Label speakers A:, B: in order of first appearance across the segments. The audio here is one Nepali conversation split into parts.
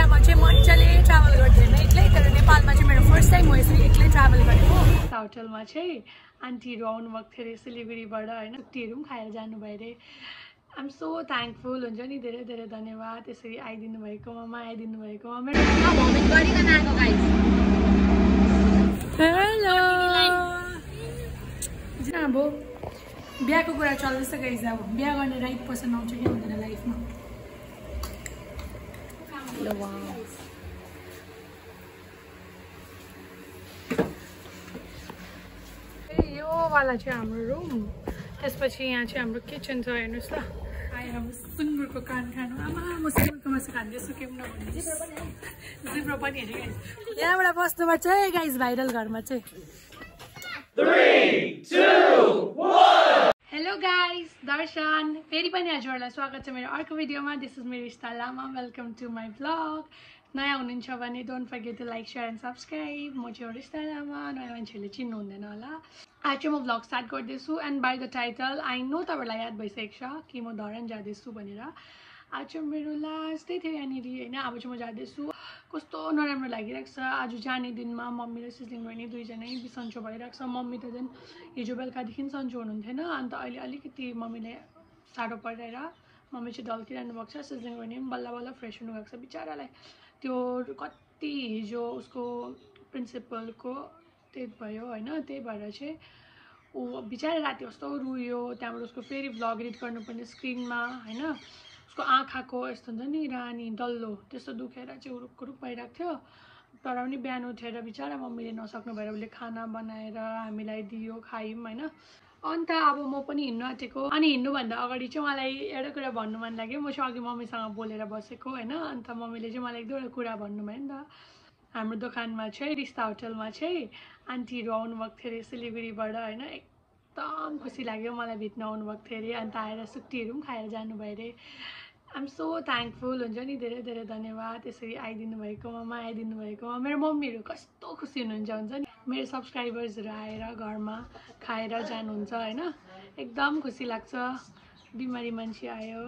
A: इन्डियामा चाहिँ मजाले ट्राभल गर्दैन एक्लै तर नेपालमा चाहिँ मेरो फर्स्ट टाइम हो यसरी एक्लै ट्राभल गरेको होटलमा चाहिँ आन्टीहरू आउनुभएको थियो अरे सिलिगुडीबाट होइन छुट्टीहरू पनि खाएर जानुभयो अरे आइएम सो थ्याङ्कफुल हुन्छ नि धेरै धेरै धन्यवाद यसरी आइदिनु भएकोमा माया दिनु भएकोमा मेरो हेलो अब बिहाको कुरा चल्दैछ गाइज अब बिहा गर्ने राइट पर्सन आउँछ कि हुँदैन लाइफमा यो वाला चाहिँ हाम्रो रुम त्यसपछि यहाँ चाहिँ हाम्रो किचन छ हेर्नुहोस् ल आएर अब सुँगुरको कान खानु आमा म सुँगुरको मासु खाँदैछु केही नभन्नु जिब्रो पनि हेरेँ गाइज यहाँबाट बस्नुपर्छ है गाइज भाइरल घरमा चाहिँ 3, 2, 1 हेलो गाइज दर्शन फेरि पनि हजुरहरूलाई स्वागत छ मेरो अर्को भिडियोमा दिस इज मेरो Rista Lama welcome to my vlog नयाँ हुनुहुन्छ भने don't forget to like share and subscribe म चाहिँ रिस्ता लामा नयाँ मान्छेहरूले चिन्नु हुँदैन होला आज चाहिँ म भ्लग स्टार्ट गर्दैछु and by the title I know तपाईँहरूलाई याद भइसकेको छ कि म धरान जाँदैछु भनेर आज चाहिँ मेरो लास्ट डे थियो यहाँनिर होइन अब चाहिँ म जाँदैछु कस्तो नराम्रो लागिरहेको छ आज जाने दिनमा मम्मी र सिस्लिङ बहिनी दुईजनै बिसन्चो भइरहेको छ मम्मी त झन् हिजो बेलुकादेखि सन्चो हुनुहुन्थेन अन्त अहिले अलिकति मम्मीले साह्रो परिरहेर मम्मी चाहिँ ढल्किरहनु भएको छ सिस्लिङ बहिनी पनि बल्ल बल्ल फ्रेस हुनुभएको छ बिचरालाई त्यो कति हिजो उसको प्रिन्सिपलको डेथ भयो होइन त्यही भएर चाहिँ ऊ बिचरा राति कस्तो रुयो त्यहाँबाट उसको फेरि भ्लग एडिट गर्नुपर्ने स्क्रिनमा होइन उसको आँखाको यस्तो हुन्छ नि रानी डल्लो त्यस्तो दुखेर चाहिँ रुक भइरहेको थियो तर पनि बिहान उठेर बिचरा मम्मीले नसक्नु भएर उसले खाना बनाएर हामीलाई दियो खायौँ होइन अन्त अब म पनि हिँड्नु आँटेको अनि हिँड्नुभन्दा अगाडि चाहिँ मलाई एउटा कुरा भन्नु मन लाग्यो म चाहिँ अघि मम्मीसँग बोलेर बसेको होइन अन्त मम्मीले चाहिँ मलाई एक दुईवटा कुरा भन्नुभयो नि त हाम्रो दोकानमा चाहिँ रिस्ता होटलमा चाहिँ आन्टीहरू आउनुभएको थियो अरे सिलिगुडीबाट होइन एकदम खुसी लाग्यो मलाई भेट्न आउनुभएको थियो अरे अन्त आएर छुट्टीहरू पनि खाएर जानुभयो अरे आइएम सो थ्याङ्कफुल हुन्छ नि धेरै धेरै धन्यवाद यसरी आइदिनु भएकोमा माया दिनु भएकोमा मेरो मम्मीहरू कस्तो खुसी हुन्छ नि मेरो सब्सक्राइबर्सहरू आएर घरमा खाएर जानुहुन्छ होइन एकदम खुसी लाग्छ बिमारी मान्छे आयो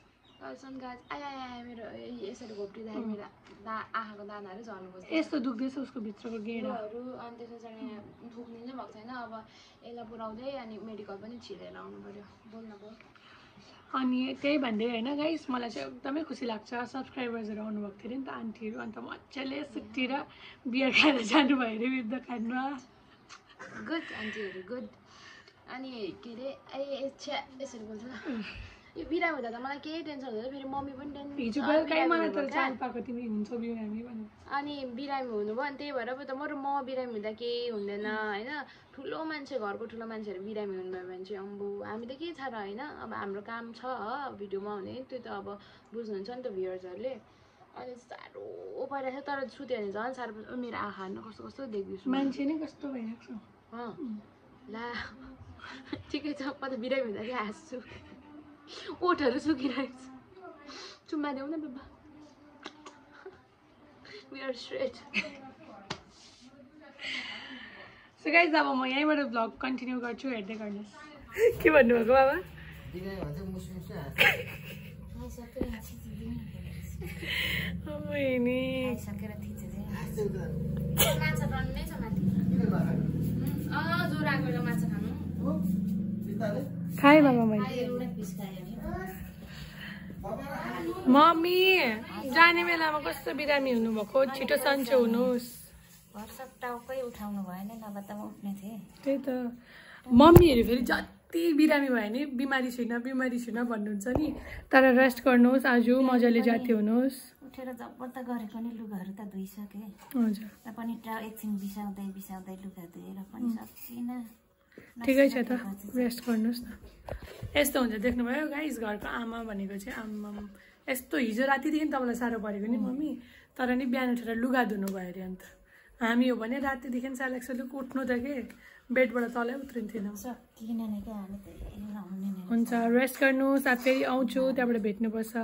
B: मेरो यसरी घोप्टिँदा मेरो आँखाको दानाहरू झर्नुपर्छ
A: यस्तो दुख्दैछ उसको भित्रको गेडाहरू
B: अनि त्यसपछि दुख्ने चाहिँ भएको छैन अब यसलाई पुऱ्याउँदै अनि मेडिकल पनि छिरेर आउनु पर्यो बोल्न भयो
A: अनि त्यही भन्दै होइन गाइस मलाई चाहिँ एकदमै खुसी लाग्छ सब्सक्राइबर्सहरू आउनुभएको थियो अरे नि त आन्टीहरू अन्त मजाले सुत्तिर बियर खाएर जानुभयो अरे मेरो दोकानमा
B: गुड आन्टीहरू गुड अनि के अरे यसरी बोल्छ यो बिरामी हुँदा त मलाई केही टेन्सन हुँदैन फेरि मम्मी पनि टेन्सन
A: हिजो बेलुकै मलाई त चाल पाएको तिमी हुन्छ बिरामी भनेर
B: अनि बिरामी हुनुभयो अनि त्यही भएर पो त म बिरामी हुँदा केही हुँदैन होइन ठुलो मान्छे घरको ठुलो मान्छेहरू बिरामी हुनुभयो भने चाहिँ अम्बो हामी त के छ र होइन अब हाम्रो काम छ भिडियोमा हुने त्यो त अब बुझ्नुहुन्छ नि त भ्युअर्सहरूले अहिले साह्रो परिरहेको छ तर सुत्यो भने झन् साह्रो मेरो आँखा कस्तो कस्तो देख्दैछु
A: मान्छे नै कस्तो भइरहेको छ
B: ला ठिकै छ म त बिरामी हुँदा चाहिँ हाँस्छु ओठहरू सुकिरहेको छ चुम्मा देऊ न बाबा we are straight
A: so guys अब म यहीँबाट भ्लग कन्टिन्यू गर्छु हेर्दै गर्नुहोस् के भन्नुभएको बाबा खाएँ बाबा मैले मम्मी जाने बेलामा कस्तो बिरामी हुनुभएको छिटो सन्चो हुनुहोस्
B: उठाउनु भएन नभए त म उठ्ने थिएँ
A: त्यही त मम्मीहरू फेरि जति बिरामी भयो भने बिमारी छैन भन्नुहुन्छ नि तर रेस्ट गर्नुहोस् आज मजाले जाती हुनुहोस्
B: उठेर जबरत गरेको नि लुगाहरू त धोइसकेँ
A: हजुर
B: पनि एकछिन बिसाउँदै लुगा धोएर पनि सकिनँ
A: ठिकै छ त रेस्ट गर्नुहोस् न यस्तो हुन्छ देख्नुभयो गाइस घरको आमा भनेको चाहिँ आमा यस्तो हिजो रातिदेखि तपाईँलाई साह्रो परेको नि मम्मी तर नि बिहान उठेर लुगा धुनु भयो अरे अन्त हामी हो भने रातिदेखि सालेक उठ्नु त के बेडबाट तलै उत्रिन्थेन हुन्छ रेस्ट गर्नुहोस् अब फेरि आउँछु त्यहाँबाट भेट्नुपर्छ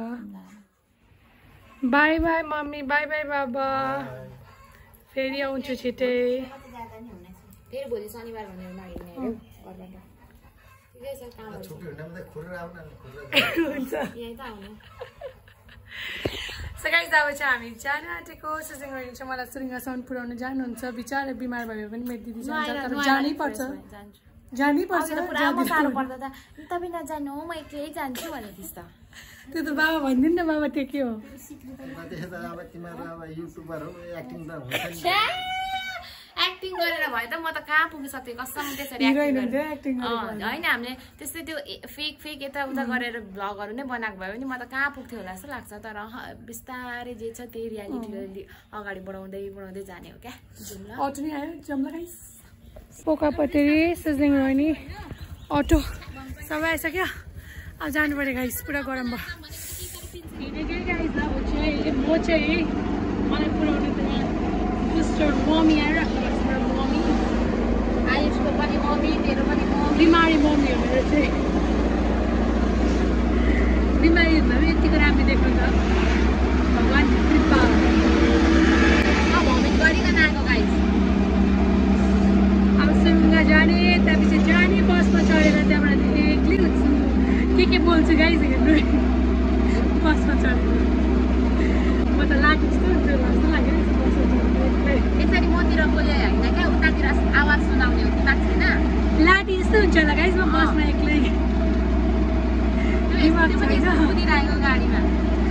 A: bye bye mummy bye bye बाबा फेरि आउँछु छिटै
B: फेरि भोलि शनिबार भनेर नहिँड्ने अरे घरबाट ठिकै छ काम
A: हुन्छ
B: यही त आउने
A: सो गाइस अब चाहिँ हामी जान आँटेको सिजनहरू चाहिँ मलाई सुरुङ्गासम्म पुऱ्याउनु जानुहुन्छ बिचारा बिमार भयो भने मेरो दिदी जान्छ तर जानै पर्छ जानै पर्छ
B: पुरा साह्रो पर्दा त तपाईँ नजानु म एक्लै जान्छु भने त्यस त
A: त्यो त बाबा भनिदिनु न बाबा त्यो के हो
B: एक्टिङ गरेर भयो त म त कहाँ पुगिसकेँ कसम त्यसरी होइन हामीले त्यस्तै त्यो फेक यताउता गरेर भ्लगहरू नै बनाएको भयो भने म त कहाँ पुग्थ्यो होला जस्तो लाग्छ तर बिस्तारै जे छ त्यही रियालिटीले अगाडि बढाउँदै जाने हो क्या
A: अटो नै आयो जम्ला गाइस पोकापतेरी सिजलिङ रोहिनी अटो सबै आइसक्यो अब जानु पऱ्यो गाइस पुरा गरम भयो म चाहिँ मलाई पुऱ्याउनु सिस्टर मम्मी आइरहेको छ मेरो मम्मी
B: आयुषको पनि मम्मी तेरो पनि मम्मी
A: बिमारी मम्मी हो मेरो चाहिँ बिमारी भए यतिको राम्रो देख्नु त भगवान्को कृपा
B: भमिट गरिकन आएको गाइस
A: अब सुरुङ्गा जाने त्यहाँपछि जाने बसमा चढेर त्यहाँबाट एक्लै हुन्छु के बोल्छु गाइस हेर्नु बसमा चढेर म त लाटी जस्तो हुन्छ जस्तो लाग्यो
B: यसरी मतिर बोले होइन क्या उतातिर आवाज सुनाउने हो दिमाग छैन
A: लाटी जस्तो हुन्छ होला गाइस म बसमा एक्लै
B: कुदिरहेको गाडीमा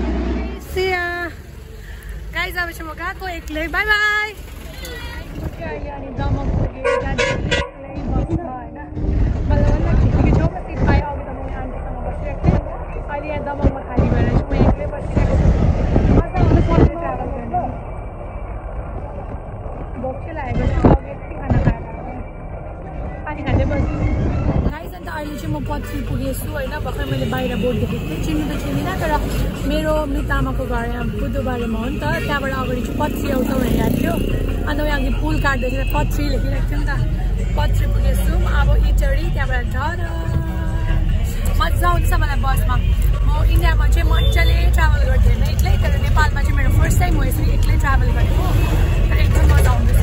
A: गाइस अब चाहिँ म गएको एक्लै बाई बाई अनि दमक पुगेँ एक्लै बस्छ होइन बल्ल खिड्कीको छेउमा सिट पाएँ अघि त म आन्टीसँग बसिरहेको थिएँ अहिले यहाँ दमकमा खाली भएर चाहिँ म एक्लै बसिरहेको छु मजा आउँछ सबै ट्राभल गर्नु भोक चाहिँ लागेको छ अघि यति खाना खाएर पानी खाँदै बस्छु गाइस अन्त अहिले चाहिँ म पत्री पुगेछु होइन भर्खर मैले बाहिर बोर्ड देखेको थिएँ चिन्नु त चिन्दिनँ तर मेरो मृतामाको घर यहाँ बुधबारेमा हो नि त त्यहाँबाट अगाडि चाहिँ पत्री आउँछ भनिरहेको थियो अन्त यहाँ अघि पुल काट्दै थियो पत्री लेखिरहेको थियो नि त पत्री पुगेछु अब इटरी त्यहाँबाट झर मजा आउँछ मलाई बसमा म इन्डियामा चाहिँ मजाले ट्राभल गर्थेँ होइन एक्लै तर नेपालमा चाहिँ मेरो फर्स्ट टाइम हो यसरी एक्लै ट्राभल गरेको तर एकदम मजा आउँदैछ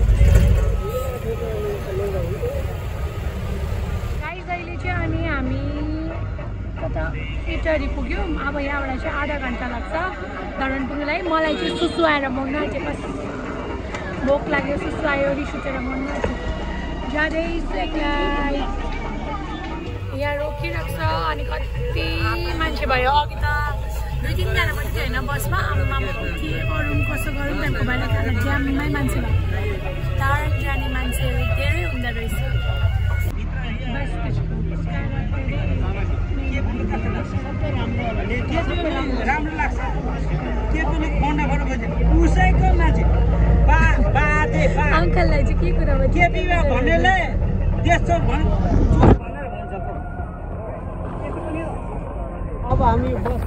A: गाइस अहिले चाहिँ अनि हामी कता इटरी पुग्यौँ अब यहाँबाट चाहिँ आधा घन्टा लाग्छ धरान पुग्नुलाई मलाई चाहिँ सुसु आएर मन नाचेपछि भोक लाग्यो सुसु आयो रिस उठेर मन नाच्यो जाँदैछु एक्लै यहाँ रोकिरहेको छ अनि कति मान्छे भयो अघि त 2-3जना मात्रै होइन बसमा आमामा के गरौँ कसो गरौँ त्यहाँको भएर खाना ज्याममै मान्छे भयो टाढा जाने मान्छेहरू धेरै हुँदो रहेछ
C: राम्रो लाग्छ के पनि खण्डबाट उसैको मान्छे
A: अङ्कललाई चाहिँ के कुरा भयो
C: के बिहा भन्नेले देश भनेर भन्छ अब हामी बस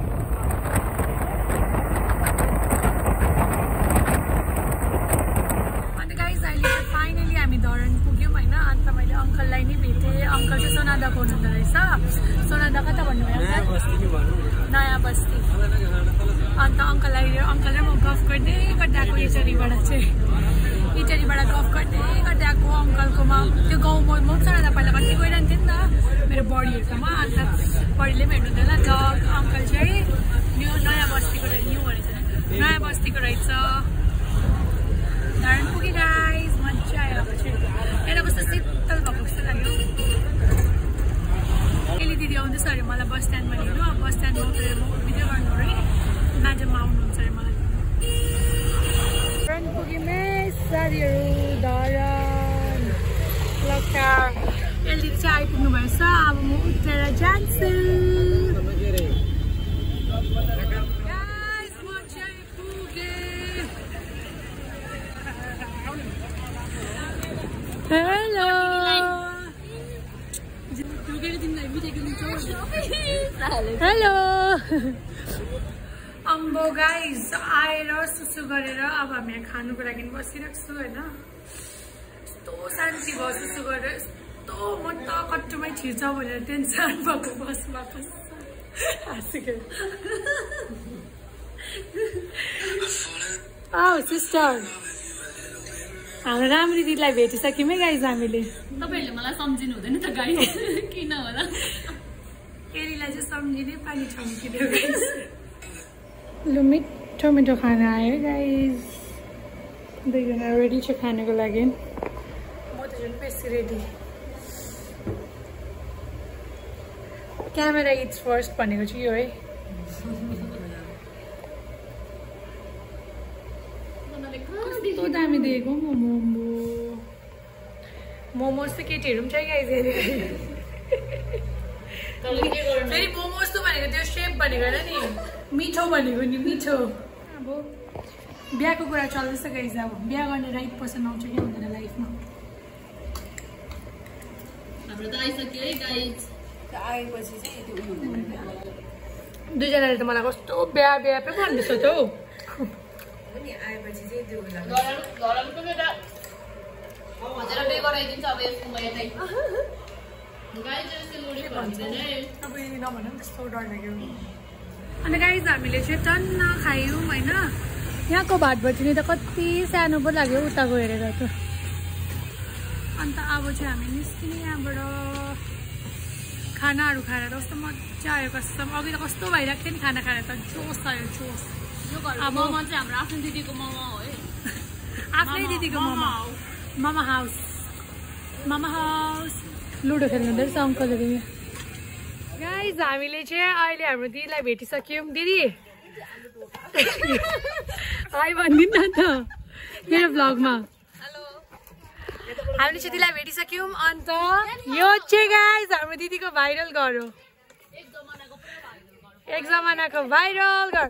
A: अन्त गाइस अहिले चाहिँ फाइनली हामी धरान पुग्यौँ होइन अन्त मैले अङ्कललाई नै भेटेँ अङ्कल चाहिँ सोनादाको हुनुहुँदो रहेछ सोनादा कता भन्नुभयो नयाँ बस्ती अन्त अङ्कललाई अङ्कल र म गफ गर्दै आएको इटरीबाट गफ गर्दै आएको अङ्कलकोमा त्यो गाउँमा म सोनादा पहिला कति गइरहन्थेँ नि त मेरो बडीहरूकोमा अन्त बडीले पनि हेर्नु होला अङ्कल चाहिँ नयाँ बस्तीको रहेछ धरान पुगेँ गाइस मजा आयो अब चाहिँ यता कस्तो शीतल भएको जस्तो लाग्यो एली दिदी आउँदैछ अरे मलाई बस स्ट्यान्डमा लिनु अब बस स्ट्यान्डमा उत्रेर म भिडियो गर्नु अरे म्याडम आउनुहुन्छ अरे मलाई धरान पुग्यौँ साथीहरू धरान लक्ष्य एली दिदी चाहिँ आइपुग्नु भएछ अब म उत्रेर जान्छु हेलो हेलो अम्बो गाइस आएर सुसु गरेर अब हामी यहाँ खानुको लागि बसिरहेको छु होइन यस्तो शान्ति भयो सुसु गरेर यस्तो म त कट्टुमै छिर्छ भनेर टेन्सन भएको बसमा हाँसेको सिस्टर हाम्रो राम्री दिदीलाई भेटिसक्यौँ है गाइज हामीले
B: तपाईहरुले मलाई सम्झिनु हुँदैन त गाइज किन होला
A: एलीलाई चाहिँ सम्झिने पानी छम्किदियो गाइज लु मिठो मिठो खाना आयो गाइज दुईजना रेडी छ खानको लागि म त झन् बेसी रेडी क्यामेरा इट्स फर्स्ट भनेको चाहिँ यो है कस्तो दामी दिएको मोमो मोमोज त केटीहरू पनि छ गाइज फेरि मोमोज त भनेको त्यो सेप भनेको होइन नि मिठो भनेको नि मिठो अब बिहाको कुरा चल्दैछ गाइज अब बिहा गर्ने राइट पर्सन आउँछ क्या हुँदैन लाइफमा
B: हाम्रो त आइसक्यो है गाइज
C: आएपछि चाहिँ त्यो उयो हुँदैन
A: दुईजनाले त मलाई कस्तो बिहा बिहा पो भन्दैछ त हौ
C: नि आएपछि चाहिँ त्यो उयो
B: घरहरू पनि त खोजेर पे गराइदिन्छ अब यसको म यतै गाइज यसले मुडी भन्दैन है
A: अब यदि नभन नि त्यस्तो डर लाग्यो अन्त गाइज हामीले चाहिँ टन्न खायौँ होइन यहाँको भात भटिनी त कति सानो पो लाग्यो उताको हेरेर त अन्त अब चाहिँ हामी निस्किने यहाँबाट खानाहरू खाएर कस्तो मजा आयो कस्तो अघि त कस्तो भइरहेको थियो नि खाना खाएर त जोस आयो जोस
B: अब मोमो चाहिँ हाम्रो आफ्नो दिदीको मोमो हो है
A: आफ्नै दिदीको मोमो मामा हाउस लुडो खेल्नु हुँदो रहेछ अङ्कलहरू यहाँ गाइज हामीले चाहिँ अहिले हाम्रो दिदीलाई भेटिसक्यौँ दिदी हाई भनिदिनु न त मेरो भ्लगमा हामीले चाहिँ दिदीलाई भेटिसक्यौँ अन्त यो चाहिँ गाइज हाम्रो दिदीको भाइरल घर हो एक जमानाको भाइरल घर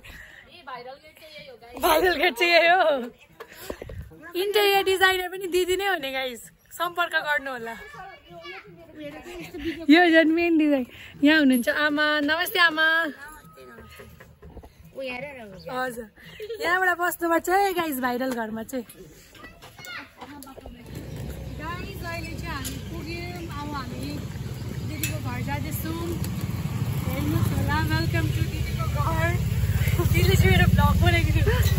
A: भाइरल गेट चाहिँ यही हो इन्टेरियर डिजाइनर पनि दिदी नै हो नि गाइज सम्पर्क गर्नु होला यो झन् मेन डिजाइन यहाँ हुनुहुन्छ आमा नमस्ते आमा हजुर यहाँबाट बस्नुपर्छ है गाइज भाइरल घरमा चाहिँ गाइज अहिले चाहिँ हामी पुग्यौँ अब हामी दिदीको घर जाँदैछौँ हेर्नुहोस् होला वेलकम टु दिदीको घर दिदीले चाहिँ मेरो भ्लग बनाइदिनु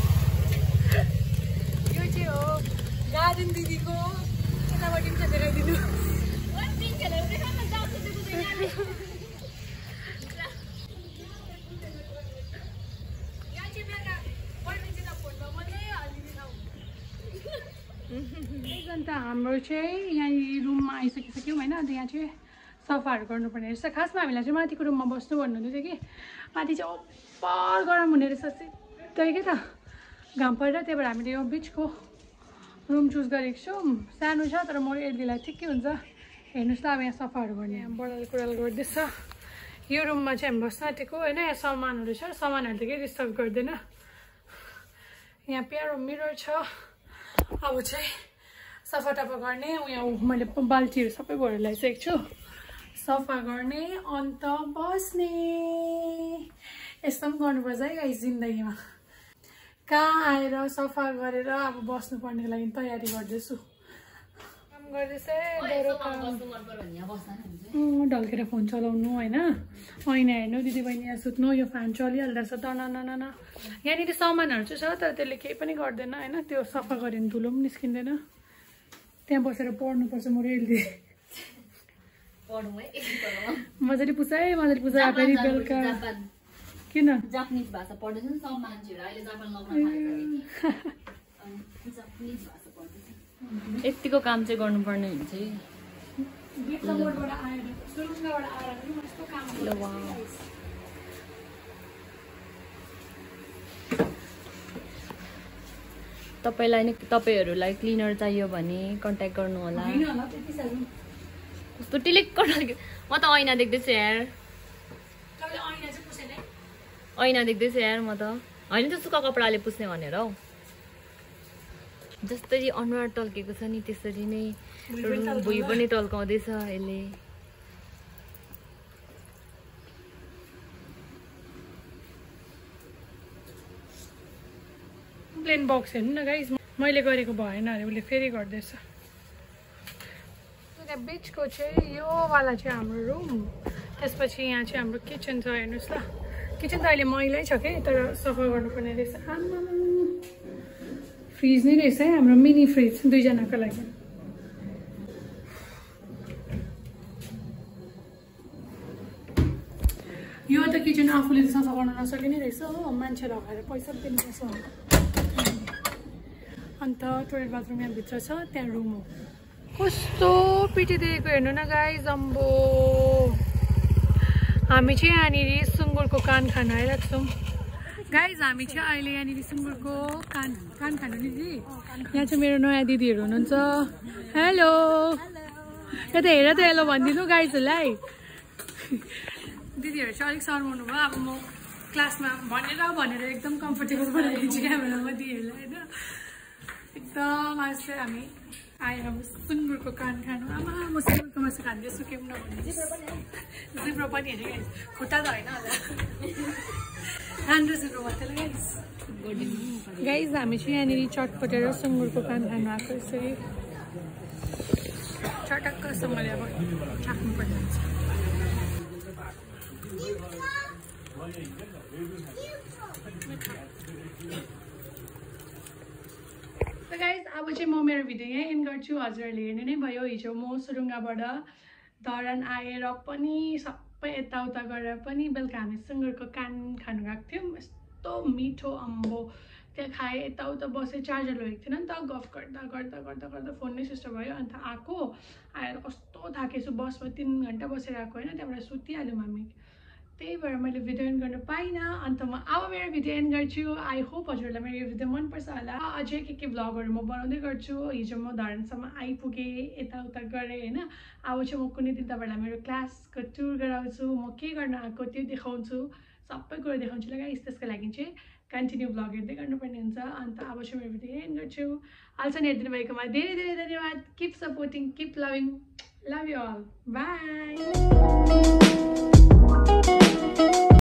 A: यो चाहिँ हो गार्डन दिदीको यतापट्टि पनि देखाइदिनु अन्त हाम्रो चाहिँ यहाँनिर रुममा आइसकिसक्यौँ होइन अन्त यहाँ चाहिँ सफाहरू गर्नुपर्ने रहेछ खासमा हामीलाई चाहिँ माथिको रुममा बस्नु भन्नुहुँदै थियो कि माथि चाहिँ अप्पर गरम हुने रहेछ सिधै के त घाम परेर त्यही भएर हामीले यो बिचको रुम चुज गरेको छौँ सानो छ तर म एल्दीलाई ठिकै हुन्छ हेर्नुहोस् ल अब यहाँ सफाहरू गर्ने यहाँ बडाल कुडाल गर्दैछ यो रुममा चाहिँ हामी बस्न आँटेको होइन यहाँ सामानहरू छ सामानहरू त केही डिस्टर्ब गर्दैन यहाँ प्यारो मिरर छ अब चाहिँ सफा टफा गर्ने यहाँ मैले बाल्टीहरू सबै भरेर ल्याइसकेको छु सफा गर्ने अन्त बस्ने यस्तो पनि गर्नुपर्छ है गाइस जिन्दगीमा कहाँ आएर सफा गरेर अब बस्नुपर्नेको लागि तयारी गर्दैछु काम गर्दैछ ढल्केर फोन चलाउनु होइन ऐना हेर्नु दिदीबहिनी यहाँ सुत्नु यो फ्यान चलिहाल्दो रहेछ न यहाँनिर सामानहरू चाहिँ छ तर त्यसले केही पनि गर्दैन होइन त्यो सफा गऱ्यो भने धुलो पनि निस्किँदैन त्यहाँ बसेर पढ्नुपर्छ म रेलले मजाले पुछ है मजाले पुछ फेरि बेलुका किन
B: जापानिज भाषा पढ्दैछ नि सब मान्छेहरू अहिले जापान लग्न जापानिज भाषा पढ्दैछ यतिको काम चाहिँ गर्नुपर्ने हुन्छ है तपाईलाई नि तपाईहरुलाई क्लिनर चाहियो भने कन्ट्याक्ट गर्नु होला कस्तो टिलिक्क लाग्यो म त ऐना देख्दैछु यार ऐना देख्दैछु यार म त हैन त सुक्खा कपडाले पुस्ने भनेर हौ जस्तै अनुहार टल्केको छ नि त्यसरी नै भुइँ पनि टल्काउँदैछ यसले
A: प्लेन बक्स हेर्नु न गाइस मैले गरेको भएन अरे उसले फेरि गर्दैछ बिचको चाहिँ यो वाला चाहिँ हाम्रो रुम त्यसपछि यहाँ चाहिँ हाम्रो किचन छ हेर्नुहोस् ल किचन त अहिले मैलै छ कि तर सफा गर्नुपर्ने रहेछ फ्रिज नै रहेछ है हाम्रो मिनी फ्रिज दुईजनाको लागि यो त किचन आफूले चाहिँ सफा गर्न नसकिने रहेछ हो मान्छे लगाएर पैसा दिनुपर्छ अन्त टोयलेट बाथरुम यहाँभित्र छ त्यहाँ रुम हो कस्तो पिटिदिएको हेर्नु न गाइस अम्बो हामी चाहिँ यहाँनिर सुँगुरको कान खान आइरहेको छौँ गाइस हामी चाहिँ अहिले यहाँनिर सुँगुरको कान खानु नि दिदी यहाँ चाहिँ मेरो नयाँ दिदीहरू हुनुहुन्छ हेलो यता हेर त हेलो भनिदिनु गाइजहरूलाई दिदीहरू चाहिँ अलिक शर्माउनु भयो अब म क्लासमा भनेर एकदम कम्फर्टेबल बनाइदिन्छु क्यामेरामा दिदीहरूलाई होइन एकदम आज चाहिँ हामी आएर अब सुँगुरको कान खानु आमा म सुँगुरको मासु खाँदैछु केही नभन्नु जिब्रो पनि हेरेँ खुट्टा त होइन होला राम्रो जिब्रो मात्रै गाइस गाइस हामी चाहिँ यहाँनिर चटपटेर सुँगुरको कान खानु आएको यसरी चटक्कसँगले अब चाख्नुपर्ने हुन्छ So guys, अब चाहिँ म मेरो भिडियो यहीँ एन्ड गर्छु हजुरहरूले हेर्नु नै भयो हिजो म सुरुङ्गाबाट धरान आएर पनि सबै यताउता गरेर पनि बेलुका हामी सुँगुरको कान खानु गएको थियौँ यस्तो मिठो अम्बो त्यहाँ खाएँ यताउता बसेँ चार्जर लगेको थिएन नि त गफ गर्दा गर्दा गर्दा गर्दा फोन नै सुस्त भयो अन्त आएर कस्तो थाकेछु बसमा 3 घन्टा बसेर आएको होइन त्यहाँबाट सुतिहाल्यौँ हामी त्यही भएर मैले भिडियो एन्ड गर्न पाइनँ अन्त म अब मेरो भिडियो एन्ड गर्छु आई होप हजुरहरूलाई मेरो यो भिडियो मनपर्छ होला अझै के भ्लगहरू म बनाउँदै गर्छु हिजो म धरानसम्म आइपुगेँ यताउता गरेँ होइन अब चाहिँ म कुनै दिन तपाईँहरूलाई मेरो क्लासको टुर गराउँछु म के गर्न आएको त्यो देखाउँछु सबै कुरो देखाउँछु ल गाइस त्यसको लागि चाहिँ कन्टिन्यू भ्लग हेर्दै गर्नुपर्ने हुन्छ अन्त अब चाहिँ मेरो भिडियो एन्ड गर्छु अहिलेसम्म हेरिदिनु भएकोमा धेरै धेरै धन्यवाद keep supporting keep loving love you all by